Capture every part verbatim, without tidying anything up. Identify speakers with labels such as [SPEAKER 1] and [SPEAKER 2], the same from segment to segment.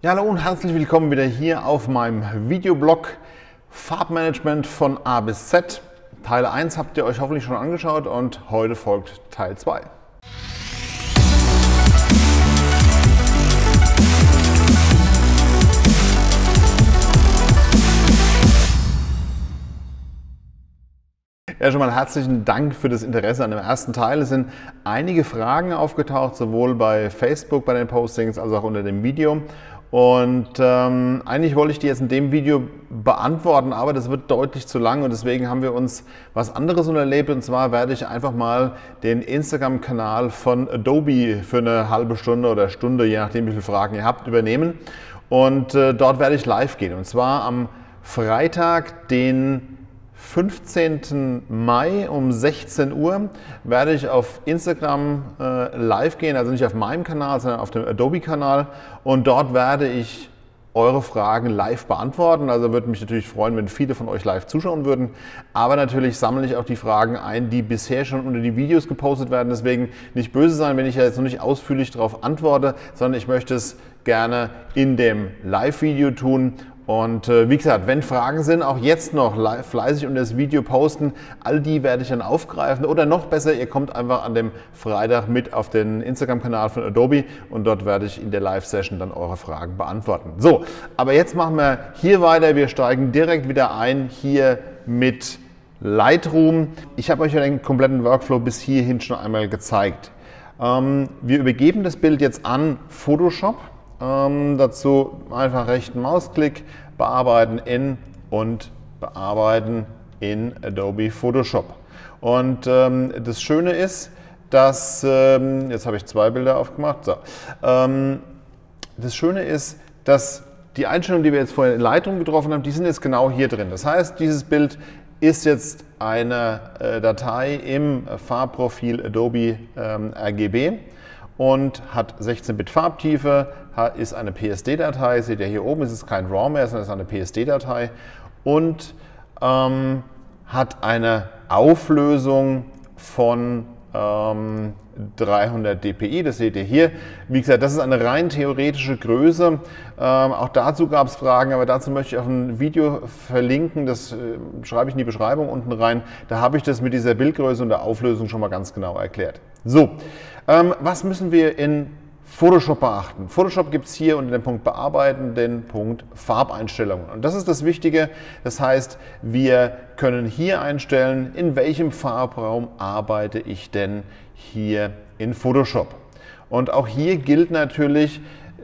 [SPEAKER 1] Ja, hallo und herzlich willkommen wieder hier auf meinem Videoblog Farbmanagement von A bis Z. Teil eins habt ihr euch hoffentlich schon angeschaut und heute folgt Teil zwei. Ja, schon mal herzlichen Dank für das Interesse an dem ersten Teil. Es sind einige Fragen aufgetaucht, sowohl bei Facebook, bei den Postings, als auch unter dem Video. Und ähm, eigentlich wollte ich die jetzt in dem Video beantworten, aber das wird deutlich zu lang und deswegen haben wir uns was anderes unterlebt. Und zwar werde ich einfach mal den Instagram-Kanal von Adobe für eine halbe Stunde oder Stunde, je nachdem wie viele Fragen ihr habt, übernehmen. Und äh, dort werde ich live gehen. Und zwar am Freitag, den fünfzehnten Mai um sechzehn Uhr werde ich auf Instagram äh, live gehen, also nicht auf meinem Kanal, sondern auf dem Adobe-Kanal, und dort werde ich eure Fragen live beantworten. Also würde mich natürlich freuen, wenn viele von euch live zuschauen würden, aber natürlich sammle ich auch die Fragen ein, die bisher schon unter die Videos gepostet werden. Deswegen nicht böse sein, wenn ich ja jetzt noch nicht ausführlich darauf antworte, sondern ich möchte es gerne in dem Live-Video tun. Und äh, wie gesagt, wenn Fragen sind, auch jetzt noch live, fleißig unter das Video posten. All die werde ich dann aufgreifen. Oder noch besser, ihr kommt einfach an dem Freitag mit auf den Instagram-Kanal von Adobe und dort werde ich in der Live-Session dann eure Fragen beantworten. So, aber jetzt machen wir hier weiter. Wir steigen direkt wieder ein hier mit Lightroom. Ich habe euch ja den kompletten Workflow bis hierhin schon einmal gezeigt. Ähm, wir übergeben das Bild jetzt an Photoshop. Ähm, dazu einfach rechten Mausklick, bearbeiten in und bearbeiten in Adobe Photoshop. Und ähm, das Schöne ist, dass, ähm, jetzt habe ich zwei Bilder aufgemacht, so. ähm, das Schöne ist, dass die Einstellungen, die wir jetzt vorhin in Lightroom getroffen haben, die sind jetzt genau hier drin. Das heißt, dieses Bild ist jetzt eine äh, Datei im Farbprofil Adobe ähm, R G B. Und hat sechzehn Bit Farbtiefe, ist eine P S D-Datei, seht ihr hier oben, es ist kein RAW mehr, sondern es ist eine P S D-Datei und ähm, hat eine Auflösung von ähm, dreihundert d P I, das seht ihr hier. Wie gesagt, das ist eine rein theoretische Größe. Ähm, auch dazu gab es Fragen, aber dazu möchte ich auch ein Video verlinken, das äh, schreibe ich in die Beschreibung unten rein. Da habe ich das mit dieser Bildgröße und der Auflösung schon mal ganz genau erklärt. So, ähm, was müssen wir in Photoshop beachten? Photoshop gibt es hier unter dem Punkt Bearbeiten den Punkt Farbeinstellungen. Und das ist das Wichtige. Das heißt, wir können hier einstellen, in welchem Farbraum arbeite ich denn hier in Photoshop. Und auch hier gilt natürlich,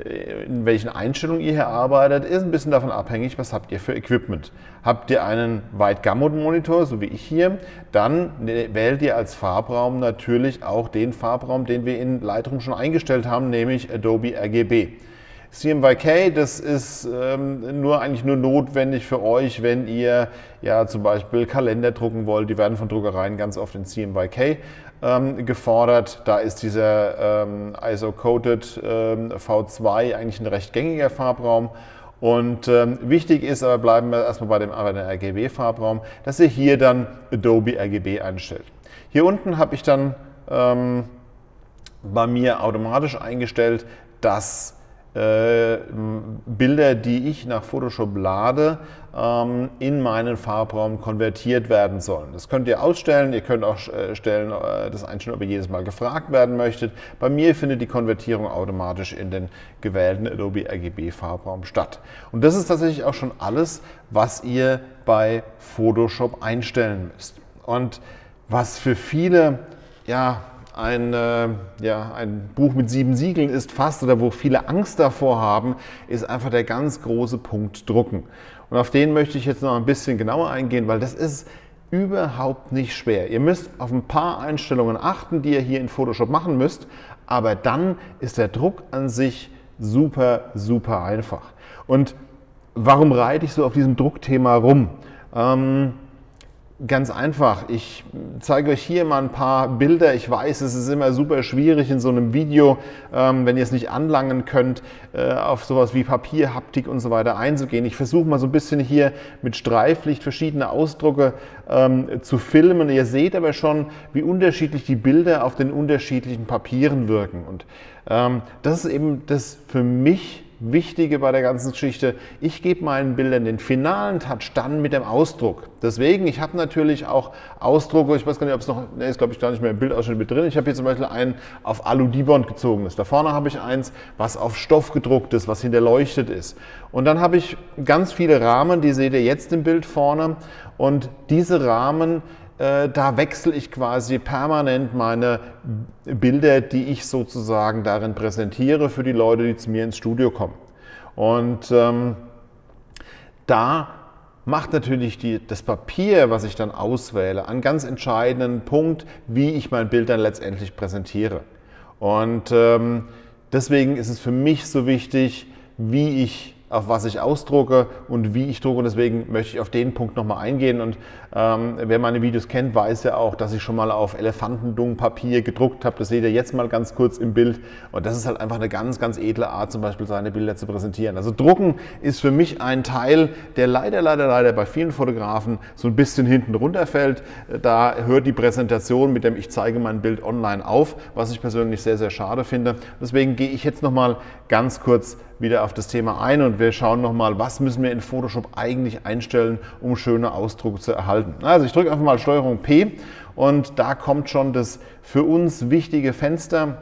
[SPEAKER 1] in welchen Einstellungen ihr hier arbeitet, ist ein bisschen davon abhängig, was habt ihr für Equipment. Habt ihr einen Wide Gamut Monitor, so wie ich hier, dann wählt ihr als Farbraum natürlich auch den Farbraum, den wir in Lightroom schon eingestellt haben, nämlich Adobe R G B. C M Y K, das ist ähm, nur eigentlich nur notwendig für euch, wenn ihr ja zum Beispiel Kalender drucken wollt. Die werden von Druckereien ganz oft in C M Y K ähm, gefordert. Da ist dieser ähm, I S O-Coated ähm, V zwei eigentlich ein recht gängiger Farbraum. Und ähm, wichtig ist, aber bleiben wir erstmal bei dem R G B-Farbraum, dass ihr hier dann Adobe R G B einstellt. Hier unten habe ich dann ähm, bei mir automatisch eingestellt, dass Äh, Bilder, die ich nach Photoshop lade, ähm, in meinen Farbraum konvertiert werden sollen. Das könnt ihr ausstellen, ihr könnt auch äh, stellen, äh, das einstellen, ob ihr jedes Mal gefragt werden möchtet. Bei mir findet die Konvertierung automatisch in den gewählten Adobe R G B Farbraum statt. Und das ist tatsächlich auch schon alles, was ihr bei Photoshop einstellen müsst. Und was für viele, ja, Ein, äh, ja, ein Buch mit sieben Siegeln ist fast, oder wo viele Angst davor haben, ist einfach der ganz große Punkt Drucken. Und auf den möchte ich jetzt noch ein bisschen genauer eingehen, weil das ist überhaupt nicht schwer. Ihr müsst auf ein paar Einstellungen achten, die ihr hier in Photoshop machen müsst, aber dann ist der Druck an sich super, super einfach. Und warum reite ich so auf diesem Druckthema rum? Ähm, Ganz einfach, ich zeige euch hier mal ein paar Bilder. Ich weiß, es ist immer super schwierig in so einem Video, ähm, wenn ihr es nicht anlangen könnt, äh, auf sowas wie Papier, Haptik und so weiter einzugehen. Ich versuche mal so ein bisschen hier mit Streiflicht verschiedene Ausdrucke ähm, zu filmen. Ihr seht aber schon, wie unterschiedlich die Bilder auf den unterschiedlichen Papieren wirken. Und ähm, das ist eben das für mich Wichtige bei der ganzen Geschichte, ich gebe meinen Bildern den finalen Touch dann mit dem Ausdruck. Deswegen, ich habe natürlich auch Ausdrucke, ich weiß gar nicht, ob es noch, ne, ist glaube ich gar nicht mehr im Bildausschnitt mit drin. Ich habe hier zum Beispiel einen auf Alu-Dibond gezogenes. Da vorne habe ich eins, was auf Stoff gedruckt ist, was hinterleuchtet ist. Und dann habe ich ganz viele Rahmen, die seht ihr jetzt im Bild vorne. Und diese Rahmen, äh, da wechsle ich quasi permanent meine Bilder, die ich sozusagen darin präsentiere für die Leute, die zu mir ins Studio kommen. Und ähm, da macht natürlich die, das Papier, was ich dann auswähle, einen ganz entscheidenden Punkt, wie ich mein Bild dann letztendlich präsentiere. Und ähm, deswegen ist es für mich so wichtig, wie ich, auf was ich ausdrucke und wie ich drucke. Und deswegen möchte ich auf den Punkt nochmal eingehen. Und ähm, wer meine Videos kennt, weiß ja auch, dass ich schon mal auf Elefantendungpapier gedruckt habe. Das seht ihr jetzt mal ganz kurz im Bild. Und das ist halt einfach eine ganz, ganz edle Art, zum Beispiel seine Bilder zu präsentieren. Also Drucken ist für mich ein Teil, der leider, leider, leider bei vielen Fotografen so ein bisschen hinten runterfällt. Da hört die Präsentation mit dem Ich zeige mein Bild online auf, was ich persönlich sehr, sehr schade finde. Deswegen gehe ich jetzt nochmal ganz kurz wieder auf das Thema ein und wir schauen nochmal, was müssen wir in Photoshop eigentlich einstellen, um schöne Ausdrucke zu erhalten. Also ich drücke einfach mal Steuerung P und da kommt schon das für uns wichtige Fenster.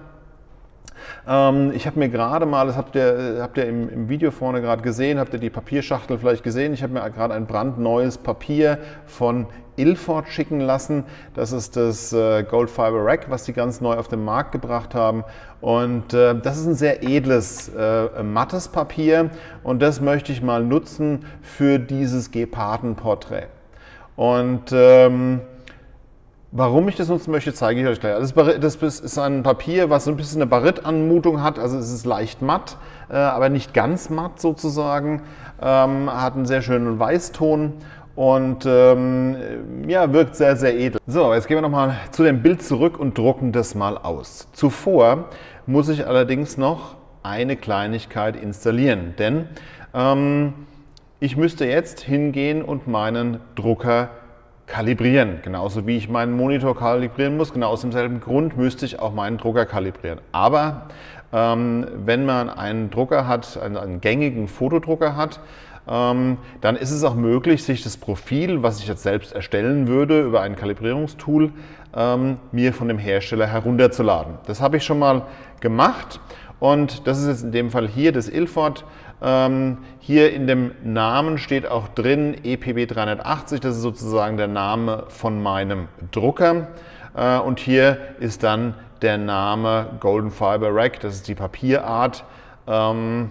[SPEAKER 1] Ähm, ich habe mir gerade mal, das habt ihr, habt ihr im, im Video vorne gerade gesehen, habt ihr die Papierschachtel vielleicht gesehen, ich habe mir gerade ein brandneues Papier von Ilford schicken lassen. Das ist das äh, Gold Fiber Rack, was die ganz neu auf den Markt gebracht haben. Und äh, das ist ein sehr edles, äh, mattes Papier und das möchte ich mal nutzen für dieses Gepardenporträt. Und ähm, warum ich das nutzen möchte, zeige ich euch gleich. Also das ist ein Papier, was so ein bisschen eine Barit-Anmutung hat, also es ist leicht matt, äh, aber nicht ganz matt sozusagen, ähm, hat einen sehr schönen Weißton. Und ähm, ja, wirkt sehr, sehr edel. So, jetzt gehen wir nochmal zu dem Bild zurück und drucken das mal aus. Zuvor muss ich allerdings noch eine Kleinigkeit installieren, denn ähm, ich müsste jetzt hingehen und meinen Drucker kalibrieren. Genauso wie ich meinen Monitor kalibrieren muss, genau aus demselben Grund müsste ich auch meinen Drucker kalibrieren. Aber ähm, wenn man einen Drucker hat, einen, einen gängigen Fotodrucker hat, Ähm, dann ist es auch möglich, sich das Profil, was ich jetzt selbst erstellen würde, über ein Kalibrierungstool, ähm, mir von dem Hersteller herunterzuladen. Das habe ich schon mal gemacht und das ist jetzt in dem Fall hier das Ilford. Ähm, hier in dem Namen steht auch drin E P B dreihundertachtzig, das ist sozusagen der Name von meinem Drucker. Äh, und hier ist dann der Name Golden Fiber Rack, das ist die Papierart. Ähm,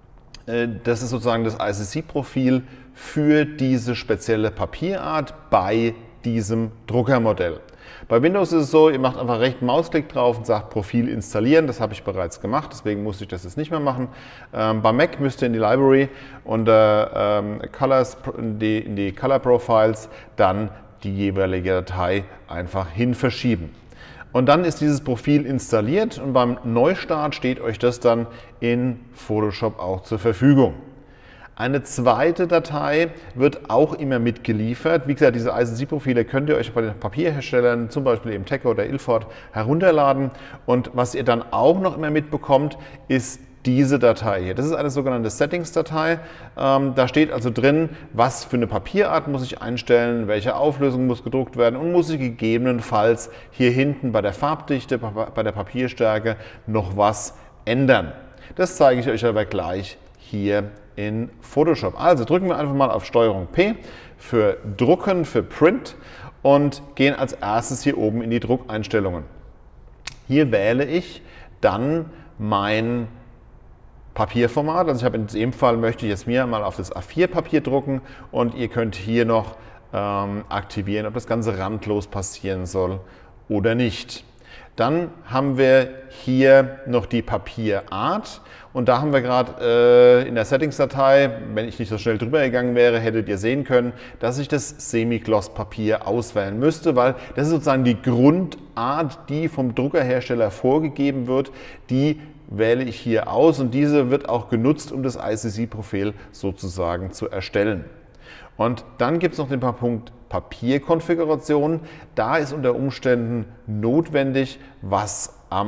[SPEAKER 1] Das ist sozusagen das I C C-Profil für diese spezielle Papierart bei diesem Druckermodell. Bei Windows ist es so, ihr macht einfach rechten Mausklick drauf und sagt Profil installieren. Das habe ich bereits gemacht, deswegen muss ich das jetzt nicht mehr machen. Ähm, bei Mac müsst ihr in die Library unter ähm, Colors, in die, in die Color Profiles dann die jeweilige Datei einfach hin verschieben. Und dann ist dieses Profil installiert und beim Neustart steht euch das dann in Photoshop auch zur Verfügung. Eine zweite Datei wird auch immer mitgeliefert. Wie gesagt, diese I C C-Profile könnt ihr euch bei den Papierherstellern, zum Beispiel eben Tekka oder Ilford, herunterladen. Und was ihr dann auch noch immer mitbekommt, ist diese Datei hier. Das ist eine sogenannte Settings-Datei. Ähm, da steht also drin, was für eine Papierart muss ich einstellen, welche Auflösung muss gedruckt werden und muss ich gegebenenfalls hier hinten bei der Farbdichte, bei der Papierstärke noch was ändern. Das zeige ich euch aber gleich hier in Photoshop. Also drücken wir einfach mal auf Steuerung P für Drucken, für Print und gehen als erstes hier oben in die Druckeinstellungen. Hier wähle ich dann mein Papierformat. Also ich habe in dem Fall, möchte ich jetzt mir mal auf das A vier Papier drucken und ihr könnt hier noch ähm, aktivieren, ob das Ganze randlos passieren soll oder nicht. Dann haben wir hier noch die Papierart und da haben wir gerade äh, in der Settings-Datei, wenn ich nicht so schnell drüber gegangen wäre, hättet ihr sehen können, dass ich das Semi-Gloss-Papier auswählen müsste, weil das ist sozusagen die Grundart, die vom Druckerhersteller vorgegeben wird, die wähle ich hier aus und diese wird auch genutzt, um das I C C-Profil sozusagen zu erstellen. Und dann gibt es noch den Punkt Papierkonfiguration. Da ist unter Umständen notwendig, was am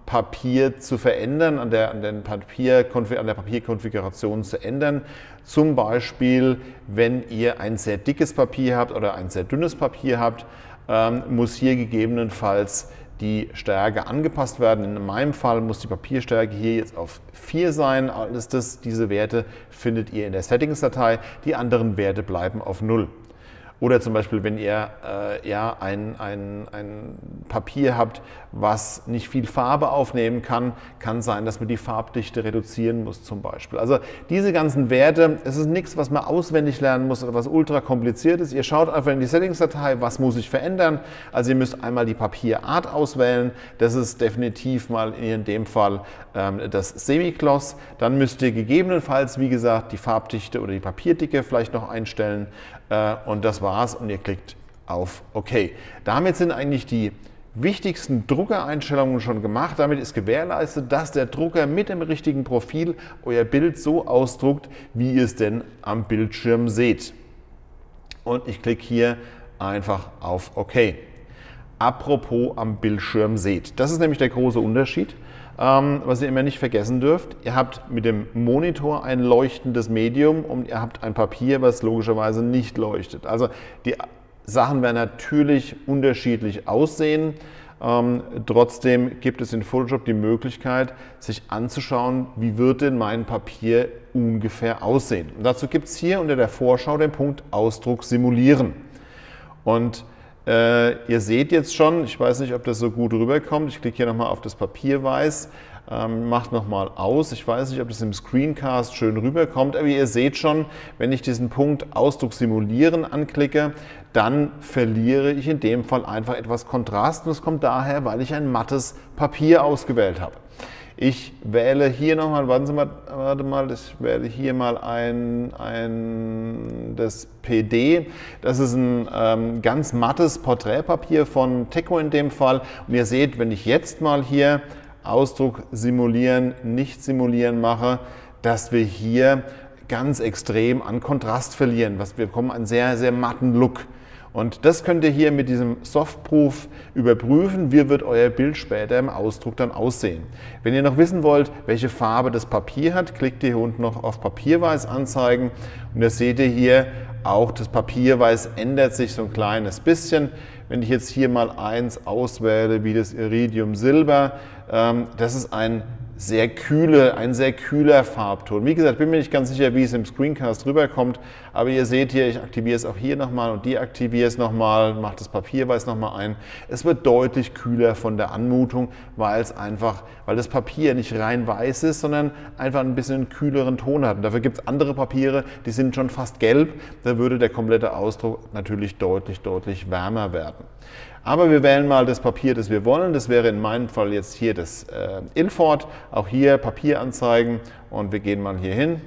[SPEAKER 1] Papier zu verändern, an der, an, den Papier, an der Papierkonfiguration zu ändern. Zum Beispiel, wenn ihr ein sehr dickes Papier habt oder ein sehr dünnes Papier habt, ähm, muss hier gegebenenfalls die Stärke angepasst werden. In meinem Fall muss die Papierstärke hier jetzt auf vier sein. Alles das, diese Werte findet ihr in der Settings-Datei. Die anderen Werte bleiben auf null. Oder zum Beispiel, wenn ihr äh, ja, ein, ein, ein Papier habt, was nicht viel Farbe aufnehmen kann, kann sein, dass man die Farbdichte reduzieren muss zum Beispiel. Also diese ganzen Werte, es ist nichts, was man auswendig lernen muss oder was ultra kompliziert ist. Ihr schaut einfach in die Settings-Datei, was muss ich verändern. Also ihr müsst einmal die Papierart auswählen. Das ist definitiv mal in dem Fall ähm, das Semigloss. Dann müsst ihr gegebenenfalls, wie gesagt, die Farbdichte oder die Papierdicke vielleicht noch einstellen. Und das war's und ihr klickt auf OK. Damit sind eigentlich die wichtigsten Druckereinstellungen schon gemacht. Damit ist gewährleistet, dass der Drucker mit dem richtigen Profil euer Bild so ausdruckt, wie ihr es denn am Bildschirm seht. Und ich klicke hier einfach auf OK. Apropos am Bildschirm seht. Das ist nämlich der große Unterschied. Was ihr immer nicht vergessen dürft, ihr habt mit dem Monitor ein leuchtendes Medium und ihr habt ein Papier, was logischerweise nicht leuchtet. Also die Sachen werden natürlich unterschiedlich aussehen. Ähm, trotzdem gibt es in Photoshop die Möglichkeit, sich anzuschauen, wie wird denn mein Papier ungefähr aussehen. Und dazu gibt es hier unter der Vorschau den Punkt Ausdruck simulieren. Und Äh, ihr seht jetzt schon, ich weiß nicht, ob das so gut rüberkommt, ich klicke hier nochmal auf das Papierweiß, ähm, macht nochmal aus, ich weiß nicht, ob das im Screencast schön rüberkommt, aber ihr seht schon, wenn ich diesen Punkt Ausdruck simulieren anklicke, dann verliere ich in dem Fall einfach etwas Kontrast und das kommt daher, weil ich ein mattes Papier ausgewählt habe. Ich wähle hier nochmal, warten Sie mal, warte mal, ich wähle hier mal ein, ein das P D. Das ist ein ähm, ganz mattes Porträtpapier von Teco in dem Fall. Und ihr seht, wenn ich jetzt mal hier Ausdruck simulieren, nicht simulieren mache, dass wir hier ganz extrem an Kontrast verlieren. Was, wir bekommen einen sehr, sehr matten Look. Und das könnt ihr hier mit diesem Softproof überprüfen, wie wird euer Bild später im Ausdruck dann aussehen. Wenn ihr noch wissen wollt, welche Farbe das Papier hat, klickt ihr hier unten noch auf Papierweiß anzeigen und da seht ihr hier auch, das Papierweiß ändert sich so ein kleines bisschen. Wenn ich jetzt hier mal eins auswähle, wie das Iridium Silber, ähm, das ist ein sehr kühle, ein sehr kühler Farbton. Wie gesagt, bin mir nicht ganz sicher, wie es im Screencast rüberkommt, aber ihr seht hier, ich aktiviere es auch hier nochmal und deaktiviere es nochmal, mache das Papierweiß nochmal ein. Es wird deutlich kühler von der Anmutung, weil es einfach, weil das Papier nicht rein weiß ist, sondern einfach ein bisschen einen kühleren Ton hat. Und dafür gibt es andere Papiere, die sind schon fast gelb, da würde der komplette Ausdruck natürlich deutlich, deutlich wärmer werden. Aber wir wählen mal das Papier, das wir wollen. Das wäre in meinem Fall jetzt hier das äh, Ilford. Auch hier Papier anzeigen und wir gehen mal hier hin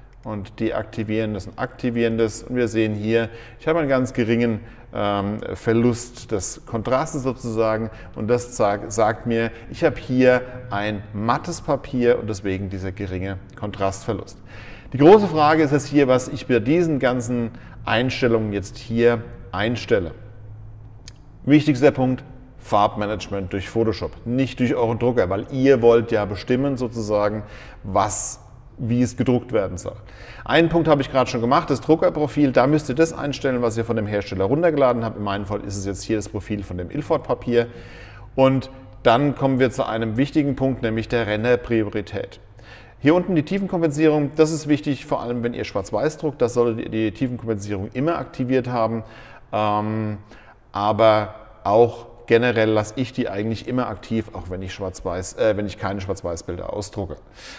[SPEAKER 1] und deaktivieren das und aktivieren das. Und wir sehen hier, ich habe einen ganz geringen ähm, Verlust des Kontrastes sozusagen und das sagt, sagt mir, ich habe hier ein mattes Papier und deswegen dieser geringe Kontrastverlust. Die große Frage ist jetzt hier, was ich bei diesen ganzen Einstellungen jetzt hier einstelle. Wichtigster Punkt, Farbmanagement durch Photoshop, nicht durch euren Drucker, weil ihr wollt ja bestimmen sozusagen, was, wie es gedruckt werden soll. Einen Punkt habe ich gerade schon gemacht, das Druckerprofil, da müsst ihr das einstellen, was ihr von dem Hersteller runtergeladen habt. In meinem Fall ist es jetzt hier das Profil von dem Ilford-Papier. Und dann kommen wir zu einem wichtigen Punkt, nämlich der Renderpriorität. Hier unten die Tiefenkompensierung, das ist wichtig, vor allem wenn ihr schwarz-weiß druckt, das solltet ihr die Tiefenkompensierung immer aktiviert haben. Ähm, Aber auch generell lasse ich die eigentlich immer aktiv, auch wenn ich, schwarz-weiß, äh, wenn ich keine Schwarz-Weiß-Bilder ausdrucke.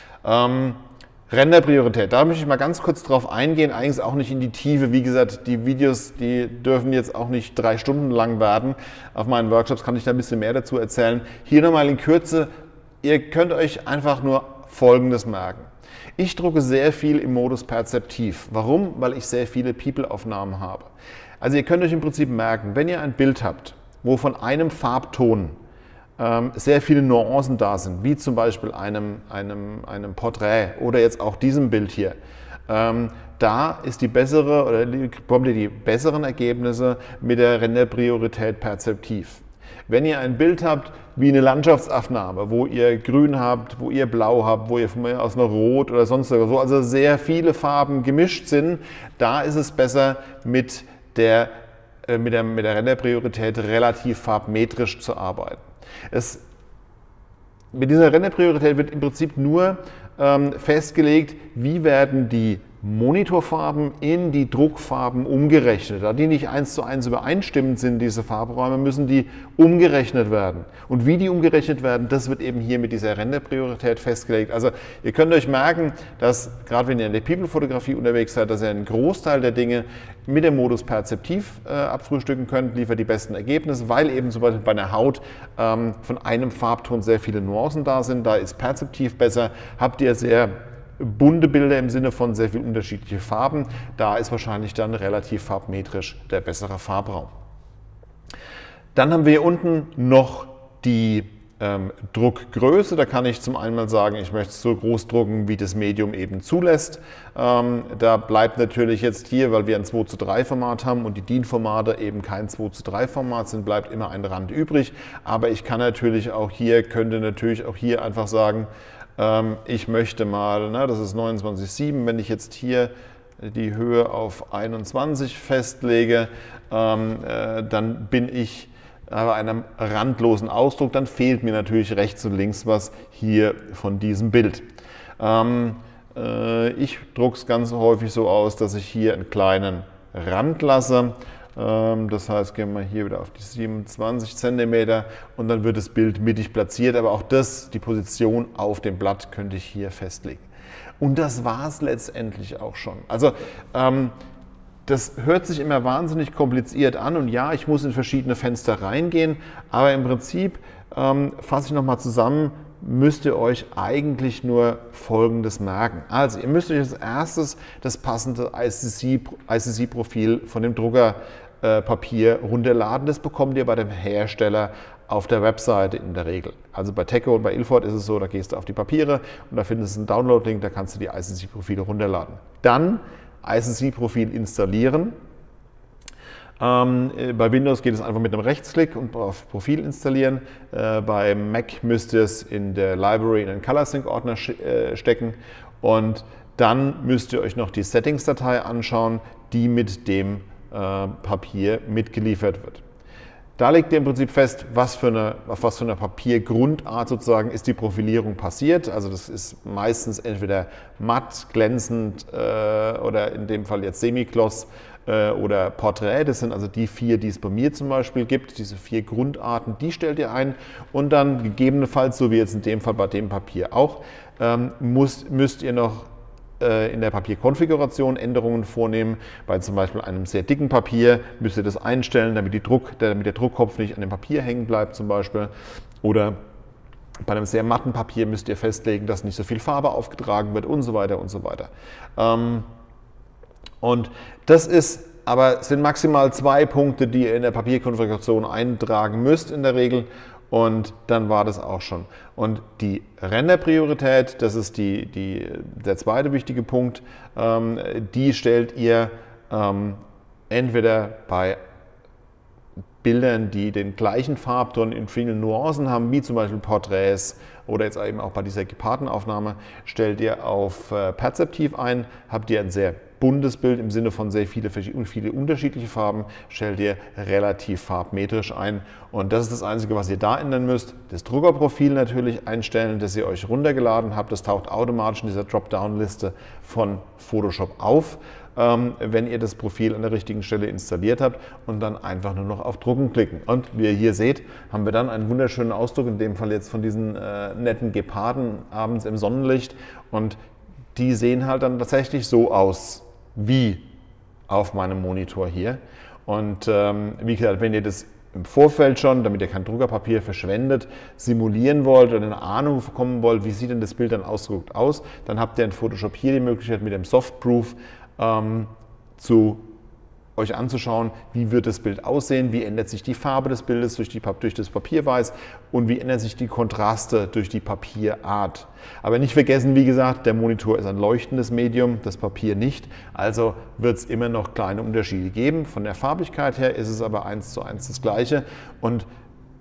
[SPEAKER 1] Ähm, Renderpriorität, da möchte ich mal ganz kurz drauf eingehen, eigentlich auch nicht in die Tiefe. Wie gesagt, die Videos, die dürfen jetzt auch nicht drei Stunden lang werden. Auf meinen Workshops kann ich da ein bisschen mehr dazu erzählen. Hier nochmal in Kürze, ihr könnt euch einfach nur Folgendes merken. Ich drucke sehr viel im Modus Perzeptiv. Warum? Weil ich sehr viele People-Aufnahmen habe. Also ihr könnt euch im Prinzip merken, wenn ihr ein Bild habt, wo von einem Farbton ähm, sehr viele Nuancen da sind, wie zum Beispiel einem, einem, einem Porträt oder jetzt auch diesem Bild hier, ähm, da ist die bessere oder bekommt ihr die besseren Ergebnisse mit der Renderpriorität Perzeptiv. Wenn ihr ein Bild habt wie eine Landschaftsaufnahme, wo ihr Grün habt, wo ihr Blau habt, wo ihr von mir aus noch Rot oder sonst so, also sehr viele Farben gemischt sind, da ist es besser mit der, äh, mit der, mit der Renderpriorität relativ farbmetrisch zu arbeiten. Es, mit dieser Renderpriorität wird im Prinzip nur ähm, festgelegt, wie werden die Monitorfarben in die Druckfarben umgerechnet. Da die nicht eins zu eins übereinstimmend sind, diese Farbräume, müssen die umgerechnet werden. Und wie die umgerechnet werden, das wird eben hier mit dieser Renderpriorität festgelegt. Also ihr könnt euch merken, dass gerade wenn ihr in der People-Fotografie unterwegs seid, dass ihr einen Großteil der Dinge mit dem Modus Perzeptiv äh, abfrühstücken könnt, liefert die besten Ergebnisse, weil eben zum Beispiel bei einer Haut ähm, von einem Farbton sehr viele Nuancen da sind. Da ist Perzeptiv besser, habt ihr sehr bunte Bilder im Sinne von sehr viel unterschiedliche Farben. Da ist wahrscheinlich dann relativ farbmetrisch der bessere Farbraum. Dann haben wir hier unten noch die ähm, Druckgröße. Da kann ich zum einen mal sagen, ich möchte es so groß drucken, wie das Medium eben zulässt. Ähm, da bleibt natürlich jetzt hier, weil wir ein zwei zu drei Format haben und die D I N-Formate eben kein zwei zu drei Format sind, bleibt immer ein Rand übrig. Aber ich kann natürlich auch hier, könnte natürlich auch hier einfach sagen, ich möchte mal, na, das ist neunundzwanzig Komma sieben, wenn ich jetzt hier die Höhe auf einundzwanzig festlege, ähm, äh, dann bin ich bei einem randlosen Ausdruck, dann fehlt mir natürlich rechts und links was hier von diesem Bild. Ähm, äh, ich drucke es ganz häufig so aus, dass ich hier einen kleinen Rand lasse. Das heißt, gehen wir hier wieder auf die siebenundzwanzig Zentimeter und dann wird das Bild mittig platziert, aber auch das, die Position auf dem Blatt, könnte ich hier festlegen. Und das war es letztendlich auch schon. Also ähm, das hört sich immer wahnsinnig kompliziert an und ja, ich muss in verschiedene Fenster reingehen, aber im Prinzip ähm, fasse ich nochmal zusammen, müsst ihr euch eigentlich nur Folgendes merken. Also ihr müsst euch als erstes das passende I C C-Profil von dem Druckerpapier runterladen. Das bekommt ihr bei dem Hersteller auf der Webseite in der Regel. Also bei Teco und bei Ilford ist es so, da gehst du auf die Papiere und da findest du einen Download-Link, da kannst du die I C C-Profile runterladen. Dann I C C-Profil installieren. Ähm, bei Windows geht es einfach mit einem Rechtsklick und auf Profil installieren. Äh, bei Mac müsst ihr es in der Library in den ColorSync-Ordner äh, stecken und dann müsst ihr euch noch die Settings-Datei anschauen, die mit dem äh, Papier mitgeliefert wird. Da legt ihr im Prinzip fest, was für eine, auf was für eine Papiergrundart sozusagen ist die Profilierung passiert. Also das ist meistens entweder matt, glänzend äh, oder in dem Fall jetzt Semigloss äh, oder Porträt. Das sind also die vier, die es bei mir zum Beispiel gibt. Diese vier Grundarten, die stellt ihr ein und dann gegebenenfalls, so wie jetzt in dem Fall bei dem Papier auch, ähm, muss, müsst ihr noch in der Papierkonfiguration Änderungen vornehmen. Bei zum Beispiel einem sehr dicken Papier müsst ihr das einstellen, damit, die Druck, damit der Druckkopf nicht an dem Papier hängen bleibt zum Beispiel. Oder bei einem sehr matten Papier müsst ihr festlegen, dass nicht so viel Farbe aufgetragen wird und so weiter und so weiter. Und das ist aber sind maximal zwei Punkte, die ihr in der Papierkonfiguration eintragen müsst in der Regel. Und dann war das auch schon. Und die Renderpriorität, das ist die, die, der zweite wichtige Punkt, ähm, die stellt ihr ähm, entweder bei Bildern, die den gleichen Farbton in vielen Nuancen haben, wie zum Beispiel Porträts oder jetzt eben auch bei dieser Gepardenaufnahme, stellt ihr auf äh, Perzeptiv ein, habt ihr ein sehr buntes Bild im Sinne von sehr viele, viele unterschiedliche Farben, stellt ihr relativ farbmetrisch ein. Und das ist das Einzige, was ihr da ändern müsst. Das Druckerprofil natürlich einstellen, das ihr euch runtergeladen habt. Das taucht automatisch in dieser Dropdown-Liste von Photoshop auf, ähm, wenn ihr das Profil an der richtigen Stelle installiert habt und dann einfach nur noch auf Drucken klicken. Und wie ihr hier seht, haben wir dann einen wunderschönen Ausdruck, in dem Fall jetzt von diesen äh, netten Geparden abends im Sonnenlicht. Und die sehen halt dann tatsächlich so aus wie auf meinem Monitor hier. Und ähm, wie gesagt, wenn ihr das im Vorfeld schon, damit ihr kein Druckerpapier verschwendet, simulieren wollt oder eine Ahnung bekommen wollt, wie sieht denn das Bild dann ausgedruckt aus, dann habt ihr in Photoshop hier die Möglichkeit, mit dem Softproof ähm, zu euch anzuschauen, wie wird das Bild aussehen, wie ändert sich die Farbe des Bildes durch, die, durch das Papierweiß und wie ändern sich die Kontraste durch die Papierart. Aber nicht vergessen, wie gesagt, der Monitor ist ein leuchtendes Medium, das Papier nicht, also wird es immer noch kleine Unterschiede geben. Von der Farbigkeit her ist es aber eins zu eins das Gleiche und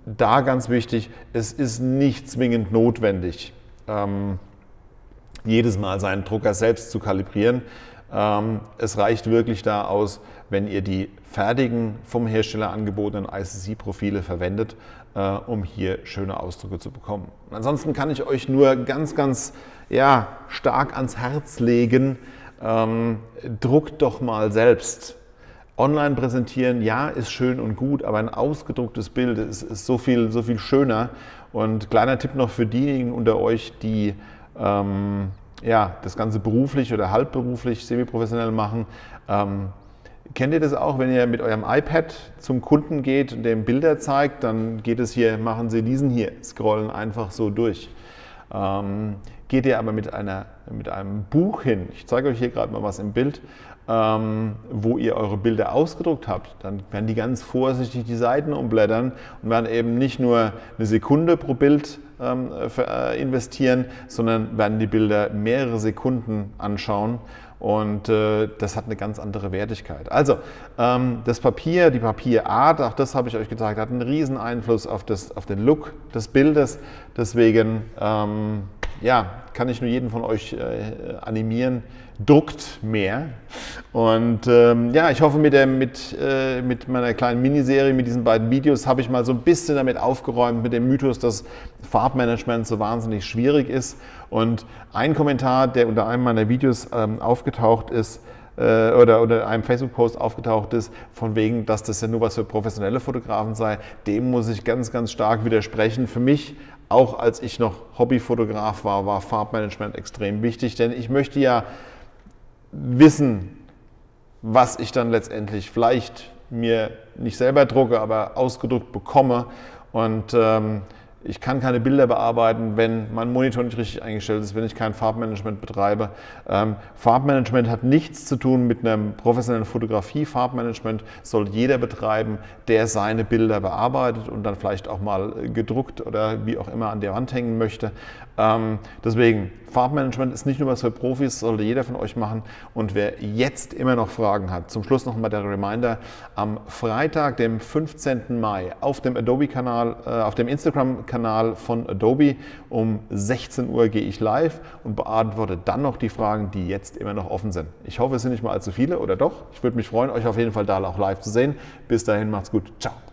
[SPEAKER 1] da ganz wichtig, es ist nicht zwingend notwendig, ähm, jedes Mal seinen Drucker selbst zu kalibrieren. Ähm, es reicht wirklich da aus, wenn ihr die fertigen vom Hersteller angebotenen I C C-Profile verwendet, äh, um hier schöne Ausdrücke zu bekommen. Ansonsten kann ich euch nur ganz, ganz ja, stark ans Herz legen, ähm, druckt doch mal selbst. Online präsentieren, ja, ist schön und gut, aber ein ausgedrucktes Bild ist, ist so viel, so viel schöner. Und kleiner Tipp noch für diejenigen unter euch, die ähm, ja, das Ganze beruflich oder halbberuflich, semi-professionell machen. Ähm, kennt ihr das auch, wenn ihr mit eurem iPad zum Kunden geht und dem Bilder zeigt, dann geht es hier, machen Sie diesen hier, scrollen einfach so durch. Ähm, geht ihr aber mit, einer, mit einem Buch hin, ich zeige euch hier gerade mal was im Bild, ähm, wo ihr eure Bilder ausgedruckt habt, dann werden die ganz vorsichtig die Seiten umblättern und werden eben nicht nur eine Sekunde pro Bild ähm, für, äh, investieren, sondern werden die Bilder mehrere Sekunden anschauen. Und äh, das hat eine ganz andere Wertigkeit. Also ähm, das Papier, die Papierart, auch das habe ich euch gezeigt, hat einen riesen Einfluss auf, das, auf den Look des Bildes. Deswegen ähm, ja, kann ich nur jeden von euch äh, animieren, druckt mehr. Und ähm, ja, ich hoffe, mit, der, mit, äh, mit meiner kleinen Miniserie, mit diesen beiden Videos, habe ich mal so ein bisschen damit aufgeräumt, mit dem Mythos, dass Farbmanagement so wahnsinnig schwierig ist. Und ein Kommentar, der unter einem meiner Videos ähm, aufgetaucht ist, äh, oder unter einem Facebook-Post aufgetaucht ist, von wegen, dass das ja nur was für professionelle Fotografen sei, dem muss ich ganz, ganz stark widersprechen. Für mich, auch als ich noch Hobbyfotograf war, war Farbmanagement extrem wichtig, denn ich möchte ja wissen, was ich dann letztendlich vielleicht mir nicht selber drucke, aber ausgedruckt bekomme. Und ähm, ich kann keine Bilder bearbeiten, wenn mein Monitor nicht richtig eingestellt ist, wenn ich kein Farbmanagement betreibe. Ähm, Farbmanagement hat nichts zu tun mit einer professionellen Fotografie. Farbmanagement soll jeder betreiben, der seine Bilder bearbeitet und dann vielleicht auch mal gedruckt oder wie auch immer an der Wand hängen möchte. Ähm, deswegen, Farbmanagement ist nicht nur was für Profis, sollte jeder von euch machen. Und wer jetzt immer noch Fragen hat, zum Schluss noch mal der Reminder, am Freitag, dem fünfzehnten Mai, auf dem Adobe-Kanal, äh, auf dem Instagram-Kanal von Adobe um sechzehn Uhr gehe ich live und beantworte dann noch die Fragen, die jetzt immer noch offen sind. Ich hoffe, es sind nicht mal allzu viele oder doch. Ich würde mich freuen, euch auf jeden Fall da auch live zu sehen. Bis dahin, macht's gut. Ciao.